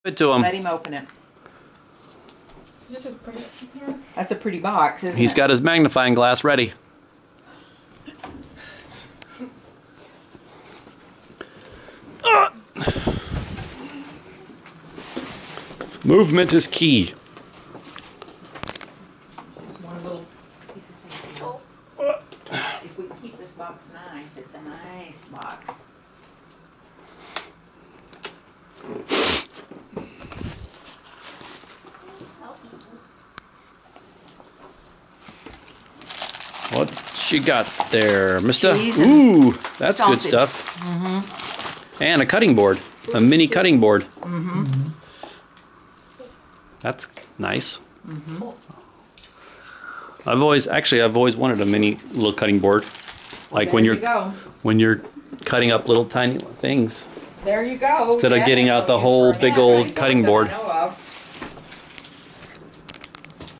Give it to him. Let him open it. This is pretty. That's a pretty box, isn't it? He's got his magnifying glass ready. Movement is key. Just one little piece of tape. If we keep this box nice, it's a nice box. What she got there, mister? Cheese and Ooh, that's good sausage. stuff. And a cutting board. A mini cutting board. That's nice. I've always wanted a mini little cutting board, like There when you go. you're cutting up little tiny things There you go. instead of Yeah, getting that's out the what we whole use for big that. old Nice cutting that I board. know